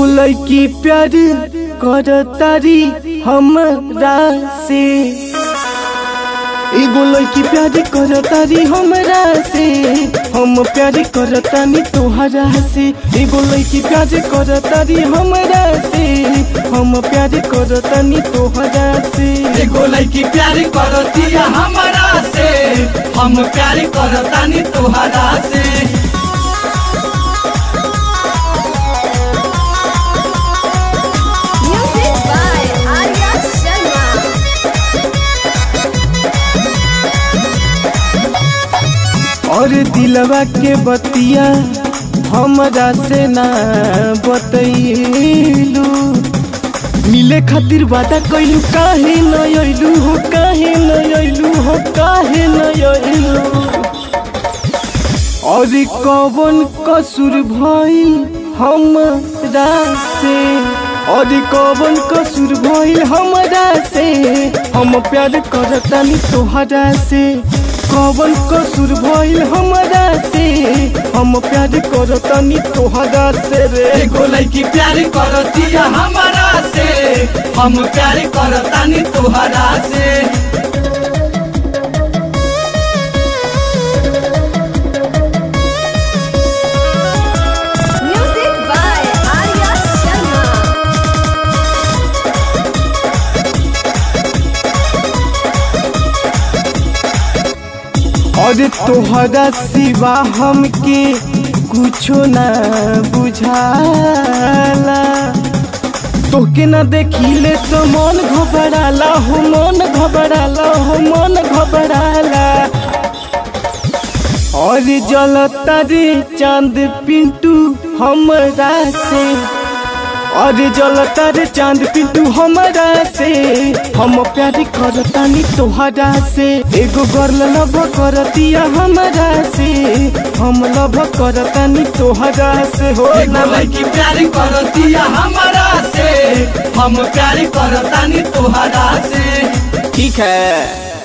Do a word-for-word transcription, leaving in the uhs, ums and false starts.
लड़की प्यार करतारी हमरा से, एगो लड़की प्यार करतारी हमरा से, हम प्यार करतानी तोहरा से। एगो लड़की प्यार करतारी हमरा से, हम प्यार करतानी तोहरा से। एगो लड़की प्यार करतिया हमरा से, हम प्यार करतानी तोहरा से। और दिलवा के बतिया हमरा से ना बतैलू, मिले खातिर वादा कइलू काहे न अइलू हो, काहे न अइलू हो, काहे न अइलू। और कौन कसूर भइल हमरा से, और कौन कसूर भइल हमरा से, हम प्यार करतानी तोहरा से। कौन कसूर भइल हमरा से, हम प्यार करतानी तोहरा से रे। एगो लड़की प्यार करतिया हमरा से, हम प्यार करतानी तोहरा से। और तोहरा सिवा हमके कुछो ना बुझाला, तोके ना देखिले तो मन घबराला हो, मन घबराला हो, मन घबराला। और जलता रे चांद पिंटू हमरा से, और जलता रे चांद पिंटू हमरा से, हम प्यार करतानी तोहरा से। एगो गर्ल लव करतिया हमरा से, हम लव करतानी तोहरा से हो। एगो लड़की प्यार करतिया हमरा से, हम प्यार करतानी तोहरा से। ठीक है।